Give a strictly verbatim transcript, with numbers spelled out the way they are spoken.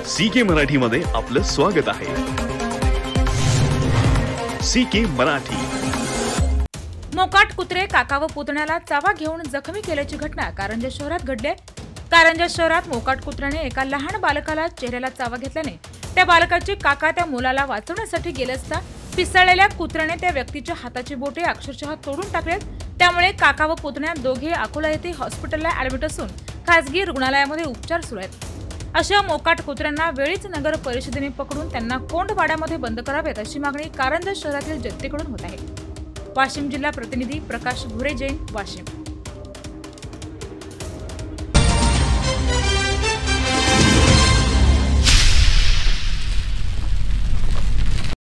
C K Marathi मध्ये आपलं स्वागत आहे। C K Marathi. मोकाट कुत्रे काका व पुतण्याला चावा घेऊन जखमी केल्याची घटना कारंजा शहरात घडली आहे। कारंजा शहरात मोकाट कुत्र्याने एका लहान बालकाला चेहऱ्याला चावा घेतल्याने त्या बालकाचे काका त्या मुलाला वाचवण्यासाठी गेले असता पिसळलेल्या कुत्र्याने त्या व्यक्तीच्या हाताची बोटे अक्षरशः तोडून टाकले। त्यामुळे काका व पुतण्या दोघे अकोला येथे हॉस्पिटलला ऍडमिट असून खासगी रुग्णालयामध्ये उपचार सुरू आहेत। अशा मोकाट कुत्र्यांना वेळीच नगर परिषदेने पकडून त्यांना कोंडवाड्यामध्ये बंद करावेत अशी मागणी कारंजा शहरातील जनतेकडून होत आहे। वाशिम जिल्हा प्रतिनिधी प्रकाश भुरे जैन, वाशिम।